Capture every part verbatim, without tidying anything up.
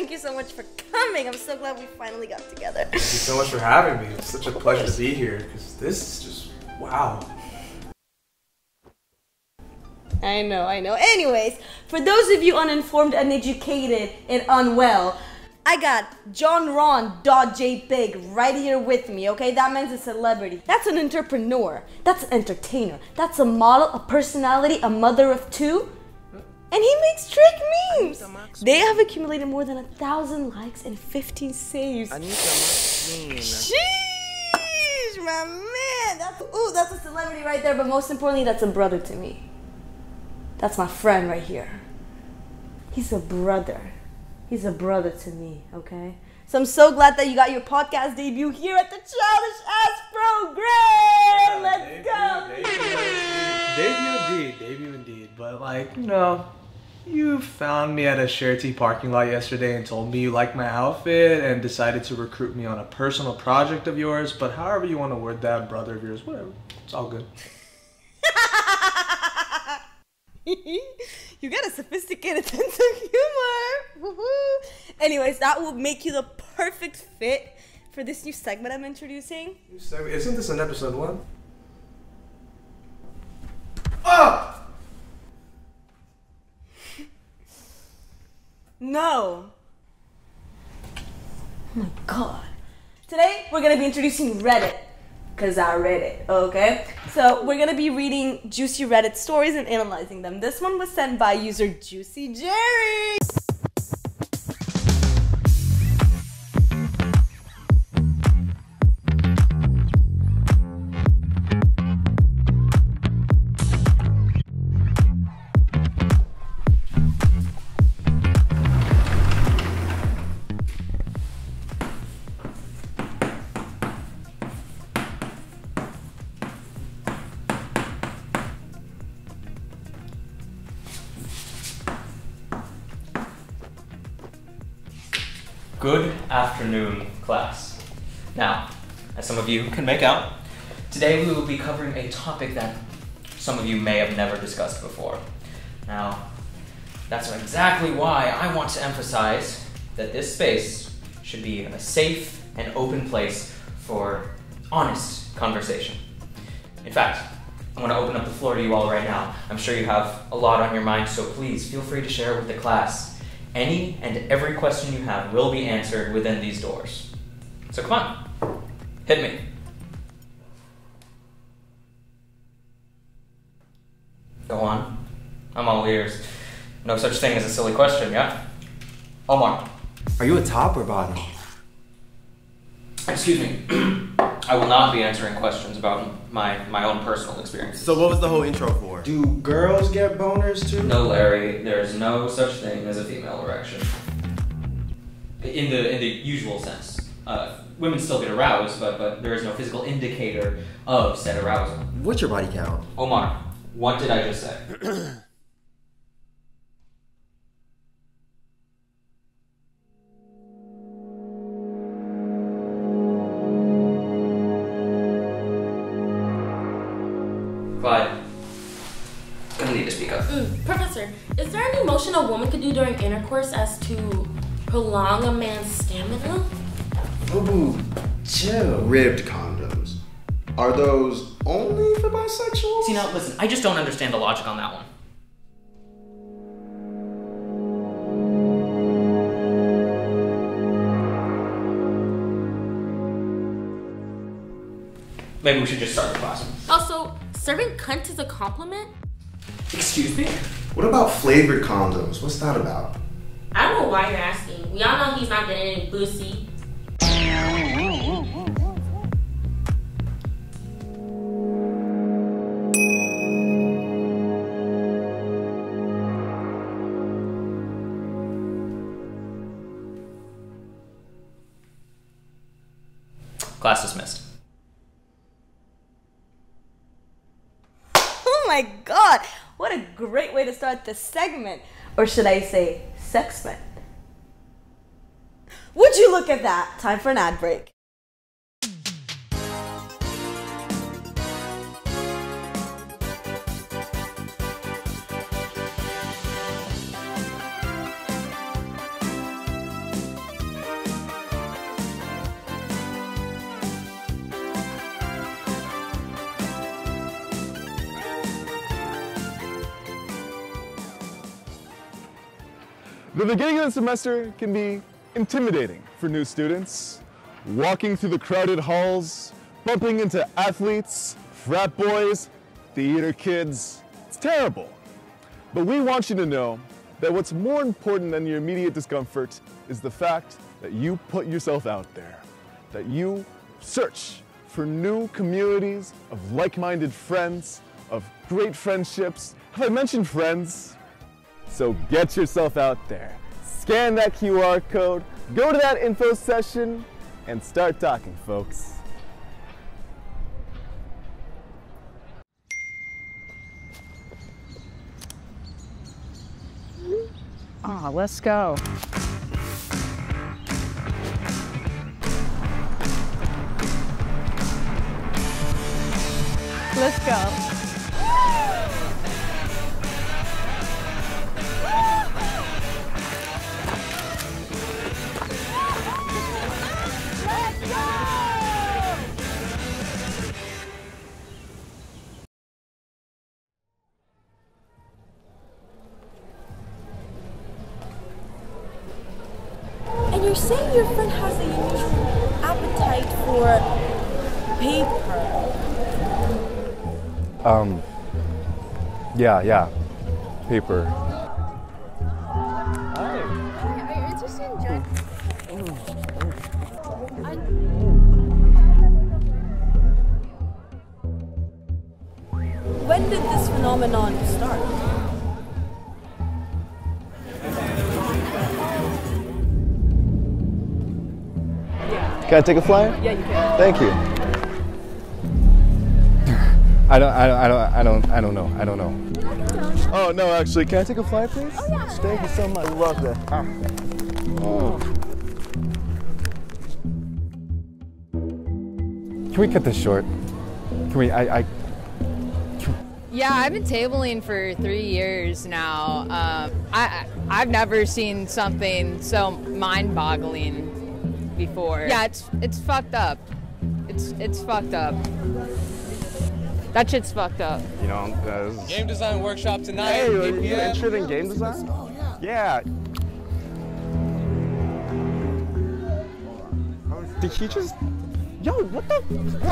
thank you so much for coming. I'm so glad we finally got together. Thank you so much for having me. It's such a pleasure to be here because this is just wow. I know, I know. Anyways, for those of you uninformed, uneducated, and unwell, I got John Ron dot JPEG right here with me, okay? That man's a celebrity. That's an entrepreneur. That's an entertainer. That's a model, a personality, a mother of two. And he makes trick memes. They have accumulated more than a thousand likes and fifteen saves. Sheesh, my man. That's, ooh, that's a celebrity right there, but most importantly, that's a brother to me. That's my friend right here. He's a brother. He's a brother to me, okay? So I'm so glad that you got your podcast debut here at the Childish Ass Program. Let's debut, go. Debut, debut indeed, debut indeed. But like, you know, you found me at a charity parking lot yesterday and told me you liked my outfit and decided to recruit me on a personal project of yours. But however you want to word that, brother of yours, whatever. It's all good. You got a sophisticated sense of humor. Woohoo! Anyways, that will make you the perfect fit for this new segment I'm introducing. New segment? Isn't this an episode one? Oh! No. Oh my god. Today, we're going to be introducing Reddit. Because I read it, okay? So we're going to be reading juicy Reddit stories and analyzing them. This one was sent by user Juicy Gerry. Good afternoon, class. Now, as some of you can make out, today we will be covering a topic that some of you may have never discussed before. Now, that's exactly why I want to emphasize that this space should be a safe and open place for honest conversation. In fact, I want to open up the floor to you all right now. I'm sure you have a lot on your mind, so please feel free to share it with the class. Any and every question you have will be answered within these doors. So come on, hit me. Go on, I'm all ears. No such thing as a silly question, yeah? Omar. Are you a top or bottom? Excuse me. I will not be answering questions about my, my own personal experiences. So what was the whole intro for? Do girls get boners too? No, Larry, there is no such thing as a female erection. In the in the usual sense. Uh, women still get aroused, but, but there is no physical indicator of said arousal. What's your body count? Omar, what did I just say? Clyde, gonna need to speak up. Mm, Professor, is there any motion a woman could do during intercourse as to prolong a man's stamina? Boo-boo, chill. Ribbed condoms. Are those only for bisexuals? See, now, listen, I just don't understand the logic on that one. Maybe we should just start the class. Also, serving cunt is a compliment? Excuse me? What about flavored condoms? What's that about? I don't know why you're asking. We all know he's not getting any pussy. Class dismissed. Oh my god, what a great way to start this segment. Or should I say, sexment. Would you look at that? Time for an ad break. The beginning of the semester can be intimidating for new students. Walking through the crowded halls, bumping into athletes, frat boys, theater kids. It's terrible. But we want you to know that what's more important than your immediate discomfort is the fact that you put yourself out there, that you search for new communities of like-minded friends, of great friendships. Have I mentioned friends? So get yourself out there. Scan that Q R code, go to that info session, and start talking, folks. Ah, let's go. Let's go. You're saying your friend has a unusual appetite for paper. Um, yeah, yeah, paper. Hi. Are you interested in Jack? When did this phenomenon start? Can I take a flyer? Yeah, you can. Thank you. I don't, I don't, I don't, I don't, I don't know. I don't know. Oh no, actually, can I take a flyer, please? Oh yeah. Thank you so much. Love that. Ah. Oh. Can we cut this short? Can we? I. I Yeah, I've been tabling for three years now. Um, I I've never seen something so mind-boggling before. Yeah, it's it's fucked up. It's it's fucked up. That shit's fucked up. You know, uh, this is... Game design workshop tonight. Hey, are you interested in game design? Oh, yeah. Yeah. Did he just... Yo, what the...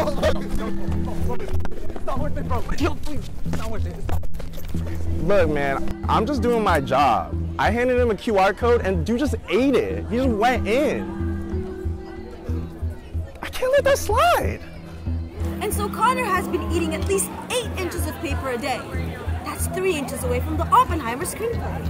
It's not worth it, bro. Yo, please. It's not worth it. Look, man, I'm just doing my job. I handed him a Q R code and dude just ate it. He just went in. I can't let that slide. And so Connor has been eating at least eight inches of paper a day. That's three inches away from the Oppenheimer screenplay.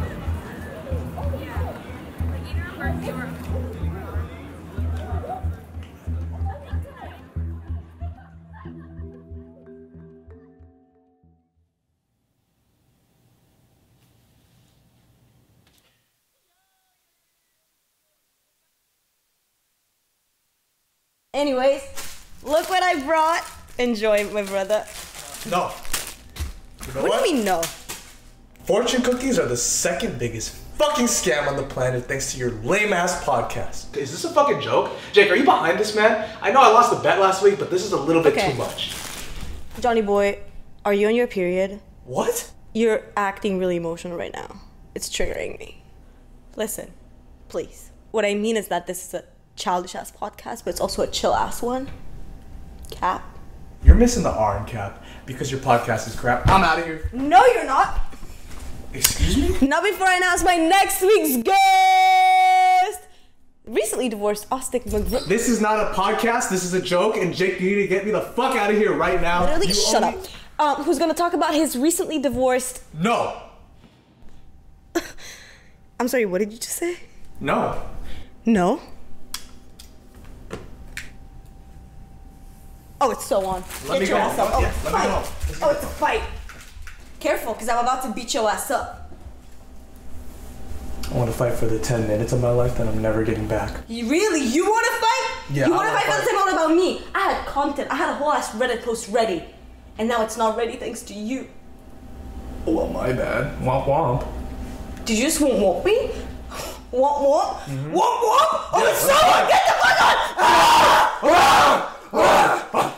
Anyways, look what I brought. Enjoy, my brother. No. You know What, what? do you mean no? Fortune cookies are the second biggest fucking scam on the planet thanks to your lame ass podcast. Is this a fucking joke? Jake, are you behind this, man? I know I lost the bet last week, but this is a little bit Okay. too much. Johnny boy, are you on your period? What? You're acting really emotional right now. It's triggering me. Listen, please. What I mean is that this is a childish ass podcast, but it's also a chill ass one. Cap. You're missing the R in cap because your podcast is crap. I'm out of here. No, you're not. Excuse me? Not before I announce my next week's guest. Recently divorced Austin McBride. This is not a podcast. This is a joke. And Jake, you need to get me the fuck out of here right now. Literally, You shut only- up. Um, who's gonna talk about his recently divorced... No. I'm sorry, what did you just say? No. No? Oh, it's so on. Let Get me your go. ass up. Oh, Yeah, it's let me fight. go. Oh, it's a fight. Careful, because I'm about to beat your ass up. I want to fight for the ten minutes of my life that I'm never getting back. You really? You want to fight? Yeah, You I want to wanna fight for the fight. same amount about me? I had content. I had a whole ass Reddit post ready. And now it's not ready thanks to you. Well, my bad. Womp womp. Did you just womp womp me? Womp womp? Mm-hmm. Womp womp? Oh, it's someone! Get the fuck on! Ah! Ah! Ah!